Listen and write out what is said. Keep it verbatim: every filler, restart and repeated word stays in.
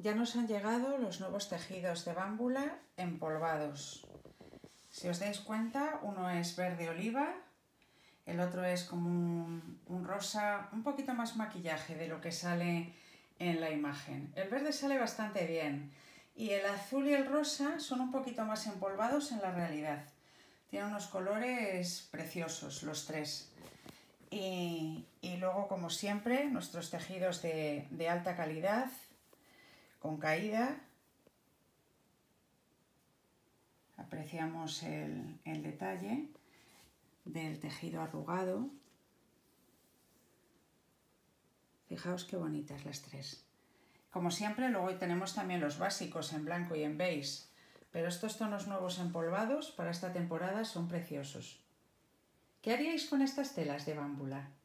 Ya nos han llegado los nuevos tejidos de bámbula empolvados. Si os dais cuenta, uno es verde oliva, el otro es como un, un rosa, un poquito más maquillaje de lo que sale en la imagen. El verde sale bastante bien y el azul y el rosa son un poquito más empolvados en la realidad. Tienen unos colores preciosos los tres. Y, y luego, como siempre, nuestros tejidos de, de alta calidad, con caída. Apreciamos el, el detalle del tejido arrugado. Fijaos qué bonitas las tres. Como siempre, luego tenemos también los básicos en blanco y en beige, pero estos tonos nuevos empolvados para esta temporada son preciosos. ¿Qué haríais con estas telas de bámbula?